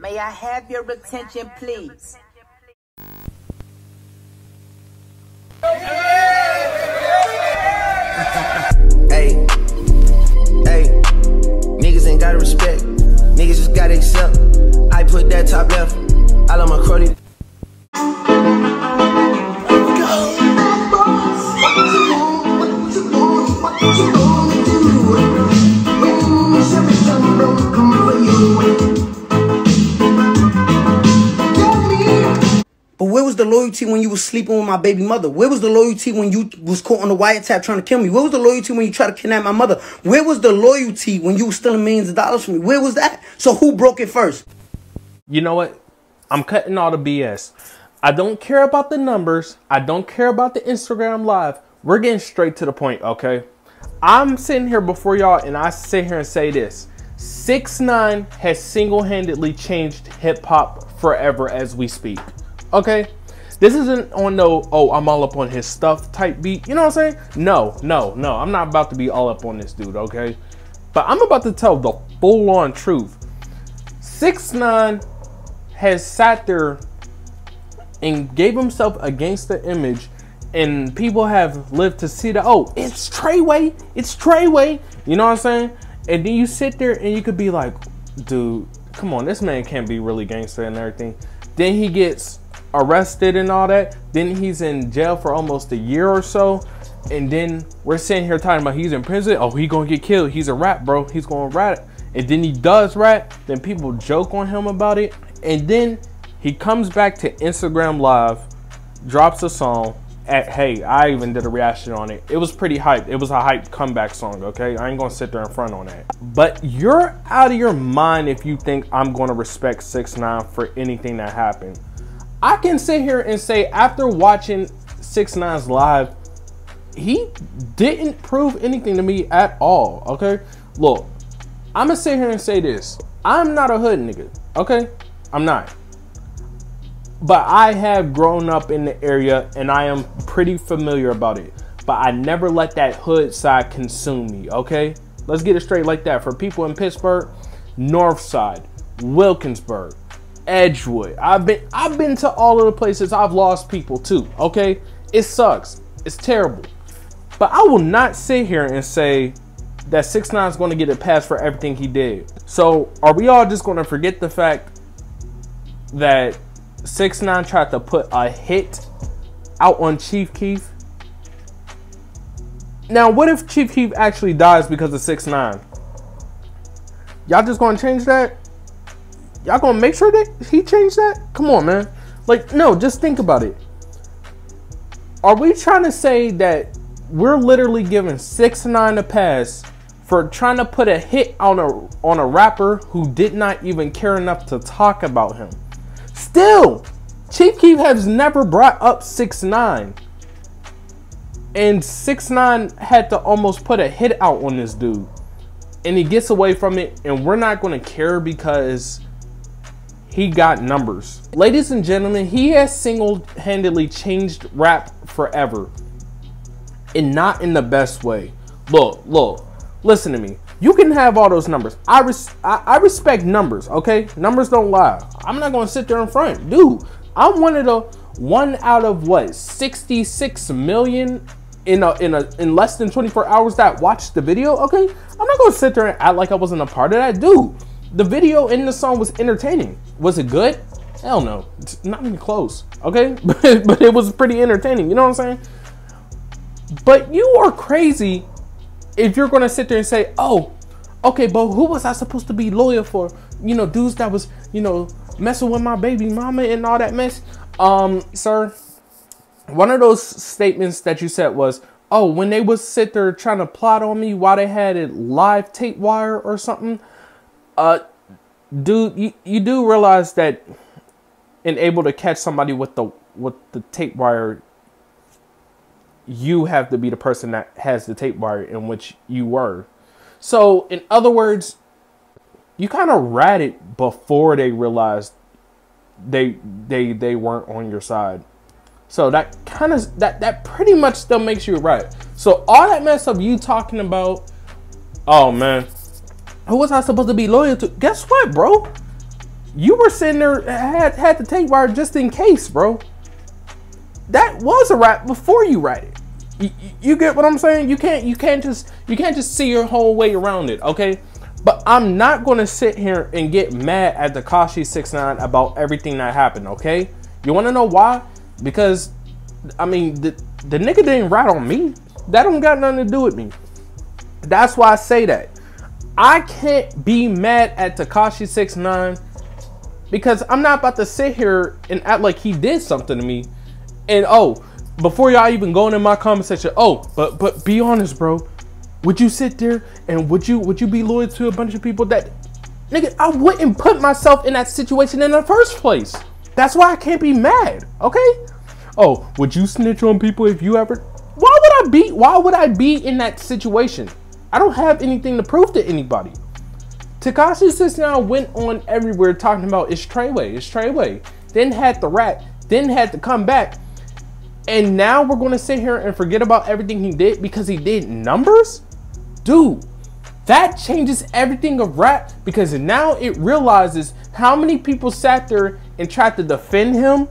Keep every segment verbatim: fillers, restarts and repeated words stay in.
May I have your attention, please? Hey, hey, niggas ain't gotta respect. Niggas just gotta accept. I put that top left. I love my cruddy. But where was the loyalty when you was sleeping with my baby mother? Where was the loyalty when you was caught on the wiretap trying to kill me? Where was the loyalty when you tried to kidnap my mother? Where was the loyalty when you were stealing millions of dollars from me? Where was that? So who broke it first? You know what? I'm cutting all the B S. I don't care about the numbers. I don't care about the Instagram live. We're getting straight to the point, okay? I'm sitting here before y'all and I sit here and say this. six nine has single-handedly changed hip-hop forever as we speak. Okay, this isn't on no, oh, I'm all up on his stuff type beat. You know what I'm saying? No, no, no. I'm not about to be all up on this dude, okay? But I'm about to tell the full-on truth. six nine has sat there and gave himself a gangster image, and people have lived to see that, oh, it's Treyway, it's Treyway. You know what I'm saying? And then you sit there and you could be like, dude, come on, this man can't be really gangster and everything. Then he gets arrested and all that. Then he's in jail for almost a year or so. And then we're sitting here talking about he's in prison. Oh, he gonna get killed. He's a rat, bro. He's gonna rat. And then he does rat. Then people joke on him about it. And then he comes back to Instagram Live, drops a song. At, hey, I even did a reaction on it. It was pretty hyped. It was a hyped comeback song, okay? I ain't gonna sit there in front on that. But you're out of your mind if you think I'm gonna respect six nine for anything that happened. I can sit here and say after watching six nine's live, he didn't prove anything to me at all, okay? Look, I'm gonna sit here and say this. I'm not a hood nigga, okay? I'm not. But I have grown up in the area and I am pretty familiar about it. But I never let that hood side consume me, okay? Let's get it straight like that. For people in Pittsburgh, North Side, Wilkinsburg, Edgewood. I've been I've been to all of the places. I've lost people too, okay? It sucks. It's terrible. But I will not sit here and say that six nine is going to get a pass for everything he did. So are we all just going to forget the fact that six nine tried to put a hit out on Chief Keef? Now, what if Chief Keef actually dies because of six nine? Y'all just gonna change that? Y'all gonna make sure that he changed that? Come on, man. Like, no, just think about it. Are we trying to say that we're literally giving six nine a pass for trying to put a hit on a on a rapper who did not even care enough to talk about him? Still, Chief Keef has never brought up six nine. And six nine had to almost put a hit out on this dude. And he gets away from it, and we're not going to care because he got numbers. Ladies and gentlemen, he has single-handedly changed rap forever. And not in the best way. Look, look, listen to me. You can have all those numbers. I, res I, I respect numbers, okay? Numbers don't lie. I'm not going to sit there in front. Dude, I'm one of the one out of what, sixty-six million in a, in a in less than twenty-four hours that watched the video, okay? I'm not going to sit there and act like I wasn't a part of that. Dude, the video in the song was entertaining. Was it good? Hell no. It's not even close, okay? but, but it was pretty entertaining, you know what I'm saying? But you are crazy if you're going to sit there and say, oh, okay, but who was I supposed to be loyal for? You know, dudes that was, you know, messing with my baby mama and all that mess. Um, sir, one of those statements that you said was, oh, when they would sit there trying to plot on me while they had it live tape wire or something. Uh, dude, you, you do realize that in able to catch somebody with the, with the tape wire, you have to be the person that has the tape wire, in which you were. So, in other words, you kind of ratted before they realized they they they weren't on your side. So that kind of that that pretty much still makes you right. So all that mess of you talking about, oh man, who was I supposed to be loyal to? Guess what, bro? You were sitting there, had, had the tape wire just in case, bro. That was a rap before you write it. You, you get what I'm saying? You can't, you can't just, you can't just see your whole way around it, okay? But I'm not gonna sit here and get mad at Tekashi six nine about everything that happened, okay? You wanna know why? Because, I mean, the, the nigga didn't rat on me. That don't got nothing to do with me. That's why I say that. I can't be mad at Tekashi six nine because I'm not about to sit here and act like he did something to me. And oh, before y'all even going in my comment section, oh, but but be honest, bro. Would you sit there and would you would you be loyal to a bunch of people that, nigga, I wouldn't put myself in that situation in the first place. That's why I can't be mad, okay? Oh, would you snitch on people if you ever? Why would I be? Why would I be in that situation? I don't have anything to prove to anybody. Tekashi six nine went on everywhere talking about it's Treyway, it's Treyway. Then had the rat, then had to come back. And now we're gonna sit here and forget about everything he did because he did numbers? Dude, that changes everything of rap because now it realizes how many people sat there and tried to defend him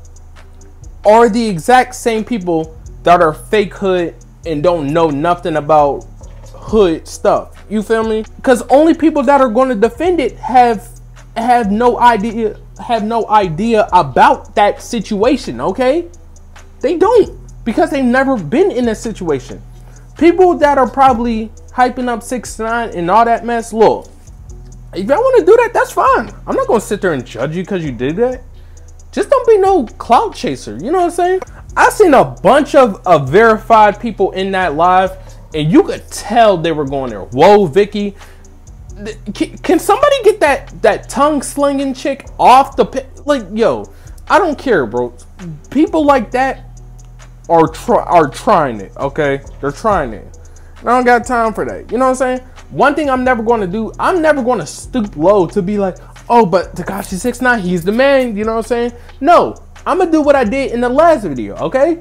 are the exact same people that are fake hood and don't know nothing about hood stuff. You feel me? Because only people that are going to defend it have have no idea have no idea about that situation, okay? They don't, because they've never been in a situation. People that are probably hyping up six nine and all that mess, look, if y'all want to do that, that's fine. I'm not going to sit there and judge you because you did that. Just don't be no clout chaser. You know what I'm saying? I seen a bunch of, of verified people in that live, and you could tell they were going there. Whoa, Vicky. Can, can somebody get that, that tongue slinging chick off the pit? Like, yo, I don't care, bro. People like that are, try, are trying it, okay? They're trying it. I don't got time for that. You know what I'm saying? One thing I'm never going to do, I'm never going to stoop low to be like, oh, but Tekashi six nine, he's the man. You know what I'm saying? No, I'm going to do what I did in the last video, okay?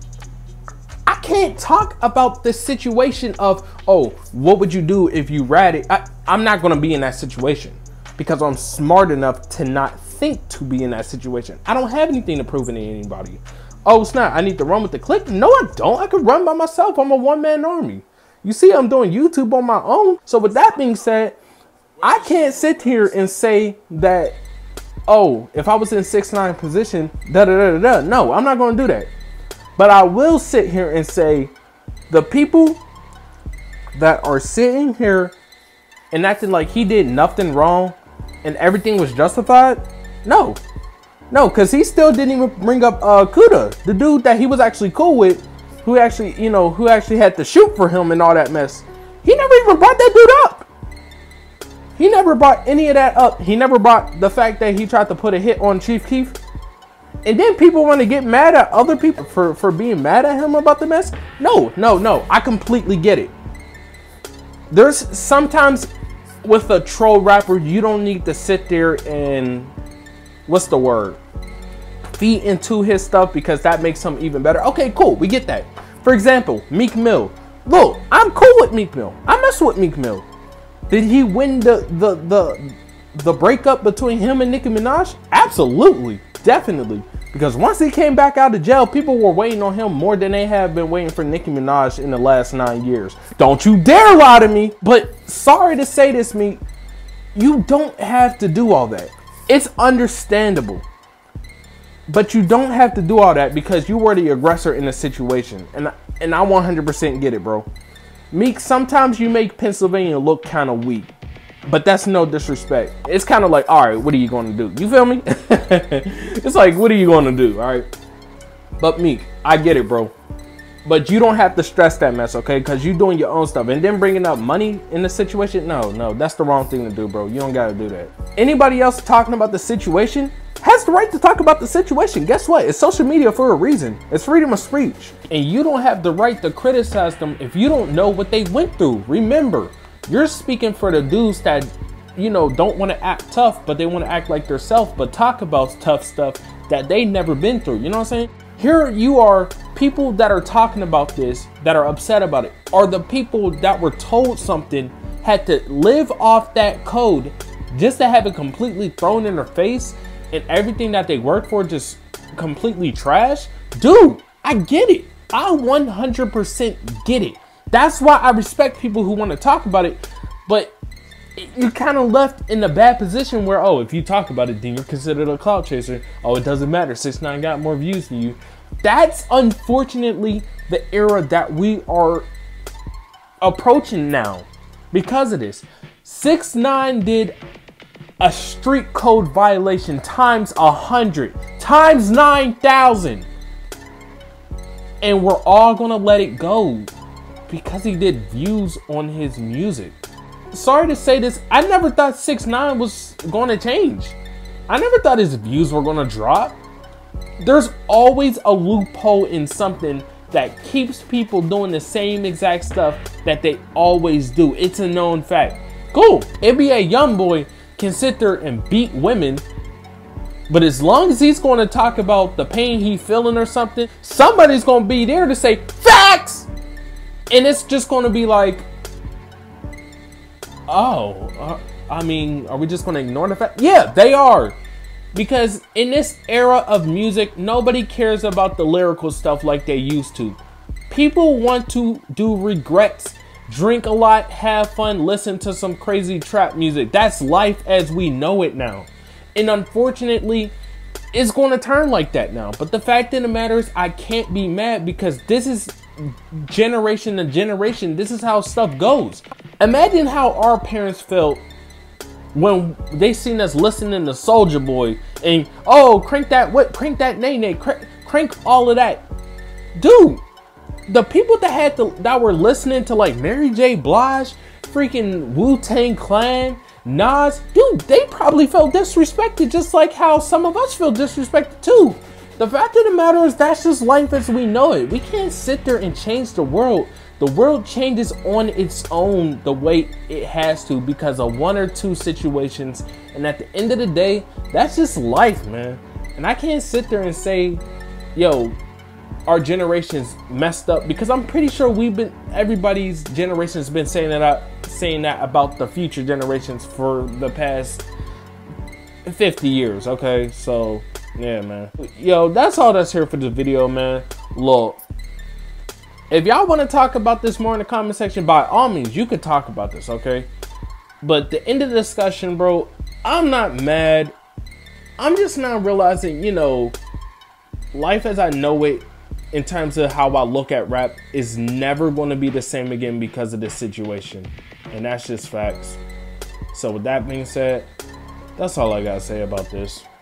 I can't talk about the situation of, oh, what would you do if you ratted? I, I'm not going to be in that situation because I'm smart enough to not think to be in that situation. I don't have anything to prove to anybody. Oh, snap, I need to run with the click? No, I don't. I can run by myself. I'm a one-man army. You see, I'm doing YouTube on my own. So with that being said, I can't sit here and say that, oh, if I was in six nine position, da da da da da. No, I'm not going to do that. But I will sit here and say the people that are sitting here and acting like he did nothing wrong and everything was justified, no. No, because he still didn't even bring up uh, Kuda, the dude that he was actually cool with, who actually, you know, who actually had to shoot for him and all that mess. He never even brought that dude up. He never brought any of that up. He never brought the fact that he tried to put a hit on Chief Keef. And then people want to get mad at other people for, for being mad at him about the mess. No, no, no. I completely get it. There's sometimes with a troll rapper, you don't need to sit there and, what's the word? Feed into his stuff because that makes him even better. Okay, cool. We get that. For example, Meek Mill. Look, I'm cool with Meek Mill. I mess with Meek Mill. Did he win the the the the breakup between him and Nicki Minaj? Absolutely, definitely. Because once he came back out of jail, people were waiting on him more than they have been waiting for Nicki Minaj in the last nine years. Don't you dare lie to me. But sorry to say this, Meek, you don't have to do all that. It's understandable. But you don't have to do all that because you were the aggressor in the situation. And, and I one hundred percent get it, bro. Meek, sometimes you make Pennsylvania look kind of weak. But that's no disrespect. It's kind of like, all right, what are you going to do? You feel me? It's like, what are you going to do? All right. But Meek, I get it, bro. But you don't have to stress that mess, okay? Because you're doing your own stuff. And then bringing up money in the situation? No, no, that's the wrong thing to do, bro. You don't got to do that. Anybody else talking about the situation has the right to talk about the situation. Guess what? It's social media for a reason. It's freedom of speech. And you don't have the right to criticize them if you don't know what they went through. Remember, you're speaking for the dudes that, you know, don't want to act tough, but they want to act like themselves, but talk about tough stuff that they never been through. You know what I'm saying? Here you are, people that are talking about this, that are upset about it, are the people that were told something, had to live off that code, just to have it completely thrown in their face and everything that they worked for just completely trash. Dude, I get it. I one hundred percent get it. That's why I respect people who want to talk about it, but you're kind of left in a bad position where, oh, if you talk about it, then you're considered a clout chaser. Oh, it doesn't matter. six nine got more views than you. That's unfortunately the era that we are approaching now because of this. six nine did a street code violation times a hundred, times nine thousand. And we're all gonna let it go because he did views on his music. Sorry to say this, I never thought six nine was gonna change. I never thought his views were gonna drop. There's always a loophole in something that keeps people doing the same exact stuff that they always do. It's a known fact. Cool, N B A YoungBoy can sit there and beat women, but as long as he's going to talk about the pain he's feeling or something, somebody's going to be there to say facts, and it's just going to be like, oh, uh, I mean, are we just going to ignore the fact? Yeah, they are. Because in this era of music, nobody cares about the lyrical stuff like they used to. People want to do regrets, drink a lot, have fun, listen to some crazy trap music. That's life as we know it now. And unfortunately, it's going to turn like that now. But the fact of the matter is, I can't be mad because this is generation to generation. This is how stuff goes. Imagine how our parents felt when they seen us listening to Soulja Boy and, oh, crank that what crank that nay nay crank, crank all of that. Dude, the people that had to that were listening to like Mary J. Blige, freaking Wu-Tang Clan, Nas, dude, they probably felt disrespected just like how some of us feel disrespected too. The fact of the matter is, that's just life as we know it. We can't sit there and change the world. The world changes on its own the way it has to because of one or two situations. And at the end of the day, that's just life, man. And I can't sit there and say, yo, our generation's messed up, because I'm pretty sure we've been, everybody's generation's been saying that, saying that about the future generations for the past fifty years, okay? So, yeah, man. Yo, that's all that's here for this video, man. Look. If y'all want to talk about this more in the comment section, by all means, you could talk about this, okay? But the end of the discussion, bro, I'm not mad. I'm just now realizing, you know, life as I know it, in terms of how I look at rap, is never going to be the same again because of this situation. And that's just facts. So with that being said, that's all I got to say about this.